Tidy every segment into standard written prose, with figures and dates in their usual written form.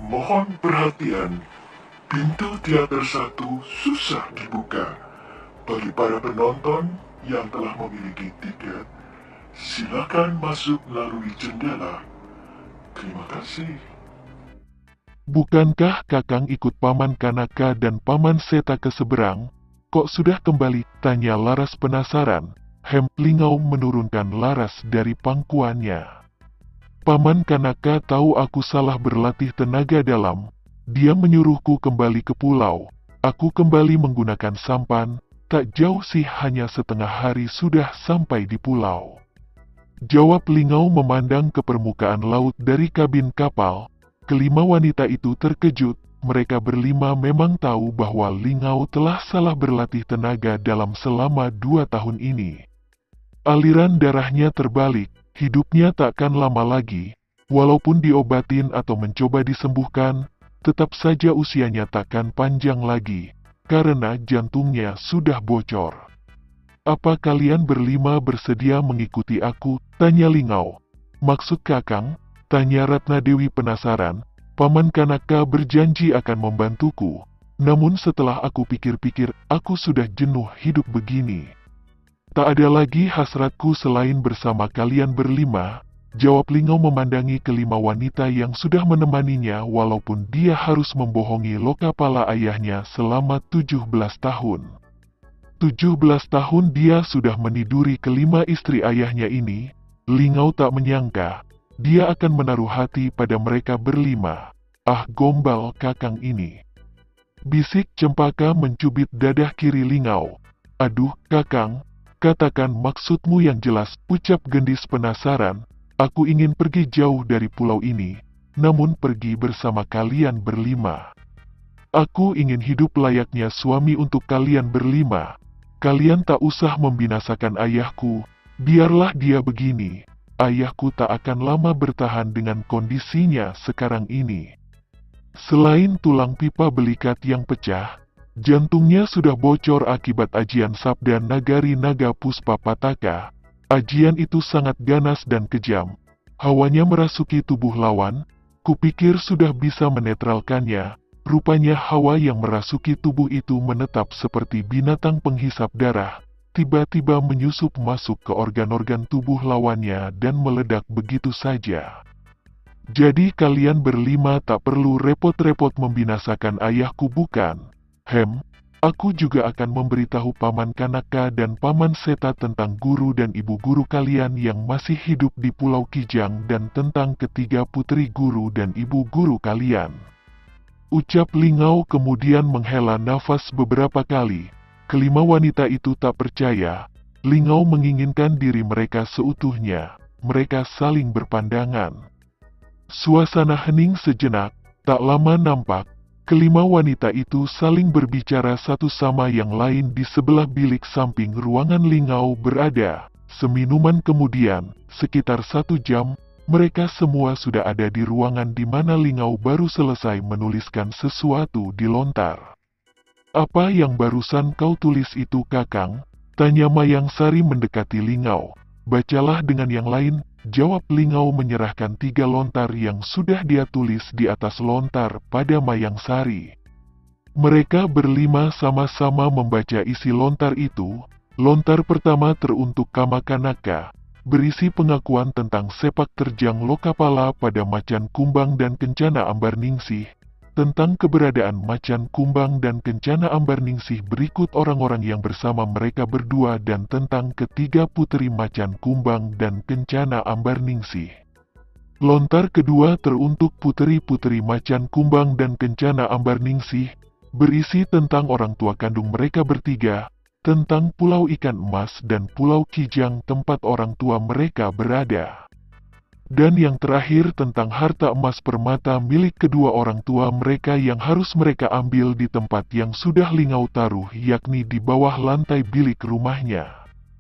Mohon perhatian, pintu teater satu susah dibuka. Bagi para penonton yang telah memiliki tiket, silakan masuk melalui jendela. Terima kasih. Bukankah Kakang ikut Paman Kanaka dan Paman Seta ke seberang? Kok sudah kembali? Tanya Laras penasaran. Lingau menurunkan Laras dari pangkuannya. Paman Kanaka tahu aku salah berlatih tenaga dalam. Dia menyuruhku kembali ke pulau. Aku kembali menggunakan sampan. Tak jauh sih, hanya setengah hari sudah sampai di pulau. Jawab Lingau memandang ke permukaan laut dari kabin kapal. Kelima wanita itu terkejut. Mereka berlima memang tahu bahwa Lingau telah salah berlatih tenaga dalam selama 2 tahun ini. Aliran darahnya terbalik, hidupnya takkan lama lagi. Walaupun diobatin atau mencoba disembuhkan, tetap saja usianya takkan panjang lagi, karena jantungnya sudah bocor. Apa kalian berlima bersedia mengikuti aku? Tanya Lingau. Maksud Kakang? Tanya Ratna Dewi penasaran. Paman Kanaka berjanji akan membantuku. Namun setelah aku pikir-pikir, aku sudah jenuh hidup begini. Tak ada lagi hasratku selain bersama kalian berlima, jawab Lingau memandangi kelima wanita yang sudah menemaninya walaupun dia harus membohongi Lokapala ayahnya selama 17 tahun. 17 tahun dia sudah meniduri kelima istri ayahnya ini. Lingau tak menyangka dia akan menaruh hati pada mereka berlima. Ah, gombal Kakang ini. Bisik Cempaka mencubit dadah kiri Lingau. Aduh, Kakang, katakan maksudmu yang jelas, ucap Gendis penasaran. Aku ingin pergi jauh dari pulau ini, namun pergi bersama kalian berlima. Aku ingin hidup layaknya suami untuk kalian berlima. Kalian tak usah membinasakan ayahku, biarlah dia begini. Ayahku tak akan lama bertahan dengan kondisinya sekarang ini. Selain tulang pipa belikat yang pecah, jantungnya sudah bocor akibat ajian sabda Nagari Naga Puspa Pataka. Ajian itu sangat ganas dan kejam. Hawanya merasuki tubuh lawan. Kupikir sudah bisa menetralkannya. Rupanya hawa yang merasuki tubuh itu menetap seperti binatang penghisap darah. Tiba-tiba menyusup masuk ke organ-organ tubuh lawannya dan meledak begitu saja. Jadi kalian berlima tak perlu repot-repot membinasakan ayahku, bukan? Aku juga akan memberitahu Paman Kanaka dan Paman Seta tentang guru dan ibu guru kalian yang masih hidup di Pulau Kijang dan tentang ketiga putri guru dan ibu guru kalian. Ucap Lingau kemudian menghela nafas beberapa kali. Kelima wanita itu tak percaya. Lingau menginginkan diri mereka seutuhnya. Mereka saling berpandangan. Suasana hening sejenak. Tak lama nampak kelima wanita itu saling berbicara satu sama yang lain di sebelah bilik samping ruangan Lingau berada. Seminuman kemudian, sekitar 1 jam, mereka semua sudah ada di ruangan di mana Lingau baru selesai menuliskan sesuatu di lontar. Apa yang barusan kau tulis itu, Kakang? Tanya Mayang Sari mendekati Lingau. Bacalah dengan yang lain, jawab Lingau menyerahkan 3 lontar yang sudah dia tulis di atas lontar pada Mayang Sari. Mereka berlima sama-sama membaca isi lontar itu. Lontar pertama teruntuk Kama Kanaka, berisi pengakuan tentang sepak terjang Lokapala pada Macan Kumbang dan Kencana Ambarningsih. Tentang keberadaan Macan Kumbang dan Kencana Ambarningsih berikut orang-orang yang bersama mereka berdua dan tentang ketiga putri Macan Kumbang dan Kencana Ambarningsih. Lontar kedua teruntuk putri-putri Macan Kumbang dan Kencana Ambarningsih, berisi tentang orang tua kandung mereka bertiga, tentang Pulau Ikan Emas dan Pulau Kijang tempat orang tua mereka berada. Dan yang terakhir tentang harta emas permata milik kedua orang tua mereka yang harus mereka ambil di tempat yang sudah Lingau taruh, yakni di bawah lantai bilik rumahnya.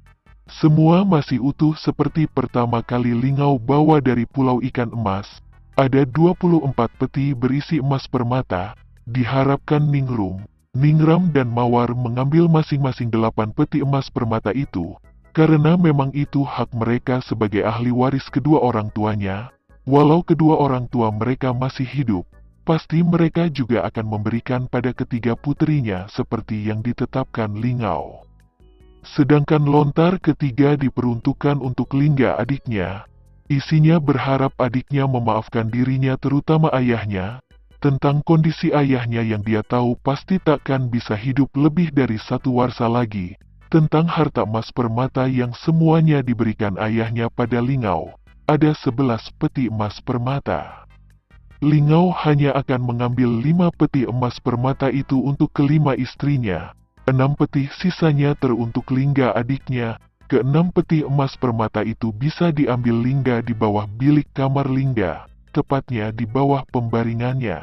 Semua masih utuh seperti pertama kali Lingau bawa dari Pulau Ikan Emas. Ada 24 peti berisi emas permata. Diharapkan Ningrum, Ningram dan Mawar mengambil masing-masing 8 peti emas permata itu. Karena memang itu hak mereka sebagai ahli waris kedua orang tuanya, walau kedua orang tua mereka masih hidup. pasti mereka juga akan memberikan pada ketiga puterinya seperti yang ditetapkan Lingau. Sedangkan lontar ketiga diperuntukkan untuk Lingga adiknya. Isinya berharap adiknya memaafkan dirinya terutama ayahnya, tentang kondisi ayahnya yang dia tahu pasti takkan bisa hidup lebih dari 1 warsa lagi, tentang harta emas permata yang semuanya diberikan ayahnya pada Lingau, ada 11 peti emas permata. Lingau hanya akan mengambil 5 peti emas permata itu untuk kelima istrinya, 6 peti sisanya teruntuk Lingga adiknya. Ke-6 peti emas permata itu bisa diambil Lingga di bawah bilik kamar Lingga, tepatnya di bawah pembaringannya.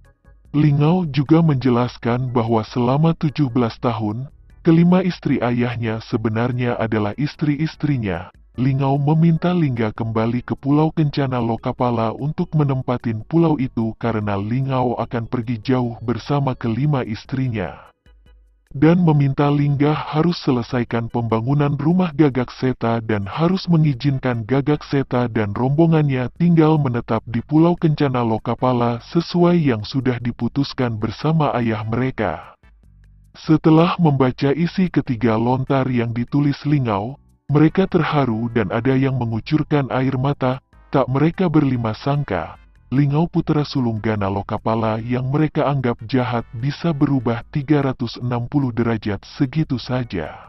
Lingau juga menjelaskan bahwa selama 17 tahun, kelima istri ayahnya sebenarnya adalah istri-istrinya. Lingau meminta Lingga kembali ke Pulau Kencana Lokapala untuk menempatin pulau itu karena Lingau akan pergi jauh bersama kelima istrinya. Dan meminta Lingga harus selesaikan pembangunan rumah Gagak Seta dan harus mengizinkan Gagak Seta dan rombongannya tinggal menetap di Pulau Kencana Lokapala sesuai yang sudah diputuskan bersama ayah mereka. Setelah membaca isi ketiga lontar yang ditulis Lingau, mereka terharu dan ada yang mengucurkan air mata. Tak mereka berlima sangka, Lingau putra sulung Gana Lokapala yang mereka anggap jahat bisa berubah 360 derajat segitu saja.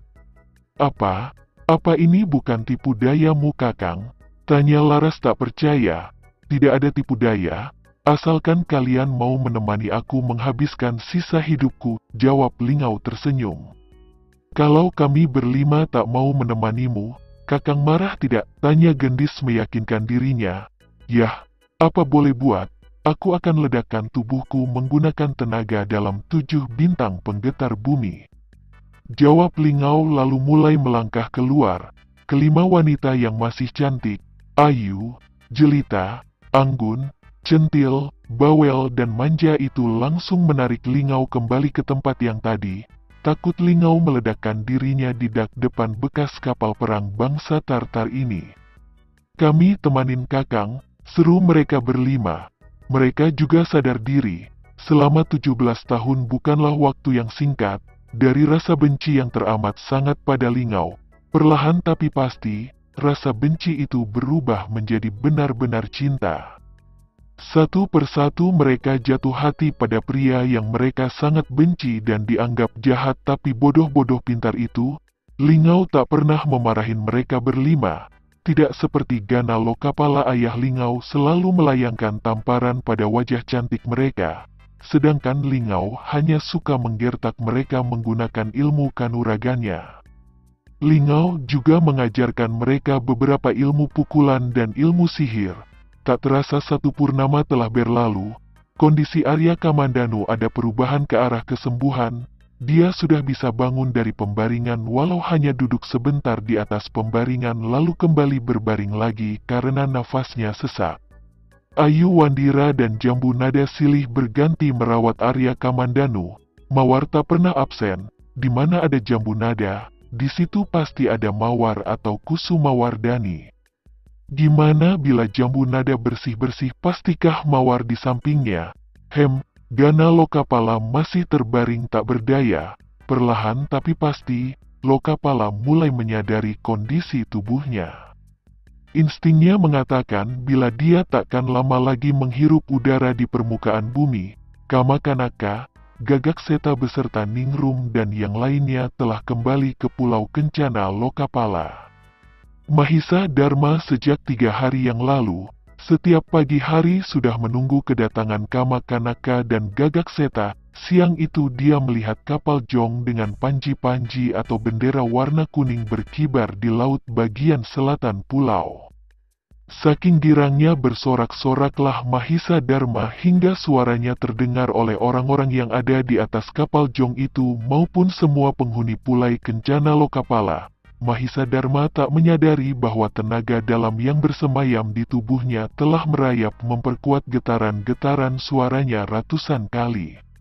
Apa ini bukan tipu dayamu Kakang? Tanya Laras tak percaya. Tidak ada tipu daya, asalkan kalian mau menemani aku menghabiskan sisa hidupku, jawab Lingau tersenyum. Kalau kami berlima tak mau menemanimu, Kakang marah tidak? Tanya Gendis meyakinkan dirinya. Yah, apa boleh buat, aku akan ledakkan tubuhku menggunakan tenaga dalam 7 bintang penggetar bumi. Jawab Lingau lalu mulai melangkah keluar. Kelima wanita yang masih cantik, ayu, jelita, anggun, centil, bawel dan manja itu langsung menarik Lingau kembali ke tempat yang tadi. Takut Lingau meledakkan dirinya di dak depan bekas kapal perang bangsa Tartar ini. Kami temanin Kakang, seru mereka berlima. Mereka juga sadar diri, selama 17 tahun bukanlah waktu yang singkat. Dari rasa benci yang teramat sangat pada Lingau, perlahan tapi pasti, rasa benci itu berubah menjadi benar-benar cinta. Satu persatu mereka jatuh hati pada pria yang mereka sangat benci dan dianggap jahat tapi bodoh-bodoh pintar itu. Lingau tak pernah memarahin mereka berlima. Tidak seperti Gana Lokapala ayah Lingau selalu melayangkan tamparan pada wajah cantik mereka. Sedangkan Lingau hanya suka menggertak mereka menggunakan ilmu kanuragannya. Lingau juga mengajarkan mereka beberapa ilmu pukulan dan ilmu sihir. Tak terasa 1 purnama telah berlalu, kondisi Arya Kamandanu ada perubahan ke arah kesembuhan. Dia sudah bisa bangun dari pembaringan walau hanya duduk sebentar di atas pembaringan lalu kembali berbaring lagi karena nafasnya sesak. Ayu Wandira dan Jambu Nada silih berganti merawat Arya Kamandanu. Mawar tak pernah absen, di mana ada Jambu Nada, di situ pasti ada Mawar atau Kusumawardani. Gimana bila Jambu Nada bersih-bersih pastikah Mawar di sampingnya? Gana Lokapala masih terbaring tak berdaya. Perlahan tapi pasti, Lokapala mulai menyadari kondisi tubuhnya. Instingnya mengatakan bila dia takkan lama lagi menghirup udara di permukaan bumi. Kamakanaka, Gagak Seta beserta Ningrum dan yang lainnya telah kembali ke Pulau Kencana Lokapala. Mahisa Dharma sejak 3 hari yang lalu, setiap pagi hari sudah menunggu kedatangan Kamakanaka dan Gagak Seta. Siang itu dia melihat kapal Jong dengan panji-panji atau bendera warna kuning berkibar di laut bagian selatan pulau. Saking girangnya bersorak-soraklah Mahisa Dharma hingga suaranya terdengar oleh orang-orang yang ada di atas kapal Jong itu maupun semua penghuni Pulau Kencana Lokapala. Mahisa Dharma tak menyadari bahwa tenaga dalam yang bersemayam di tubuhnya telah merayap memperkuat getaran-getaran suaranya ratusan kali.